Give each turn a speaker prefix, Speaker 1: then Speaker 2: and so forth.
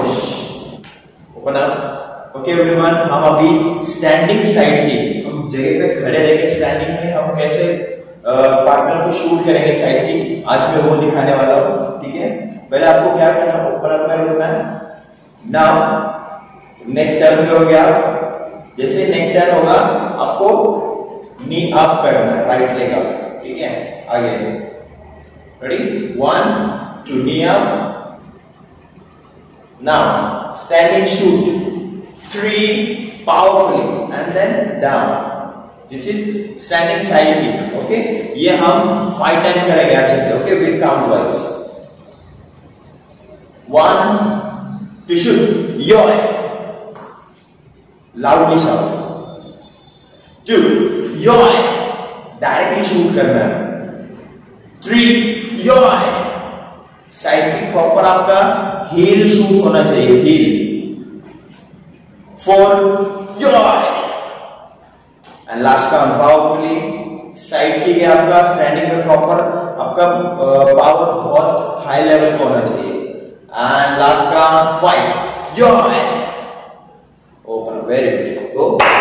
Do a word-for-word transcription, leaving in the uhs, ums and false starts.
Speaker 1: Push, open up. Okay everyone, हम अभी standing side की, हम जगह पे खड़े रहेंगे स्टैंडिंग में, हम कैसे पार्टनर को शूट करेंगे साइड की, आज मैं वो दिखाने वाला हूँ। ठीक है, पहले आपको क्या करना है, ओपन अप में रुकना है। नाउ नेक टर्न करोगे आप, जैसे नेक टर्न होगा आपको नी अप करना है, राइट लेग अप। ठीक है, आगे ready, one two knee up. Now standing shoot, three powerfully and then down. This is standing side kick. Okay, ये हम फाइव टाइम करेंगे अच्छे से। Okay, with count wise, one two shoot, your loudly shout, two your directly shoot करना है, three your side की proper आपका heel shoot होना चाहिए, heel, four your and last का पावरफुली साइड की आपका स्टैंडिंग में प्रॉपर आपका पावर बहुत हाई लेवल का होना चाहिए। एंड लास्ट का five your open, very good, go.